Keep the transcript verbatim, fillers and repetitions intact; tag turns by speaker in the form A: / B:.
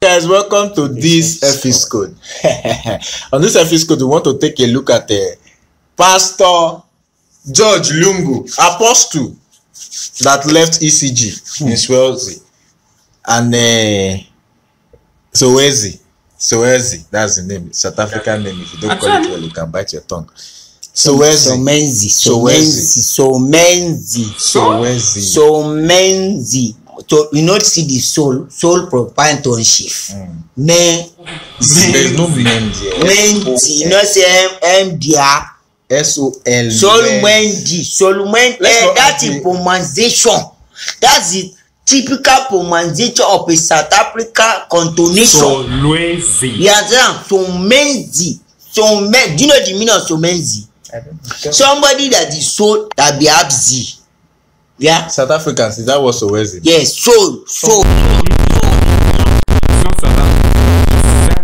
A: guys, welcome to this episode. On this episode, we want to take a look at uh, Pastor George Lungu, apostle that left E C G hmm. in Swansea, and uh, Soweto. Soweto, that's the name, South African name. If you don't call it well, you can bite your tongue. Soweto.
B: Somenzi. Somenzi. Somenzi.
A: Soweto.
B: Somenzi. So you not see the soul, soul proprietorship. Mm. Ne,
A: there's no Menzi.
B: Menzi, you know say M D R.
A: S O L.
B: Soul Menzi. Soul Menzi. That's the pronunciation. That's the typical pronunciation of a South African contonation.
C: Soweto.
B: You understand? Somenzi. Somenzi. Do you know the meaning of Somenzi? Somebody that is soul that be abzi. Yeah.
A: South Africans, is that what Soweto?
B: Yes, soul, soul.
C: It's not South Africa.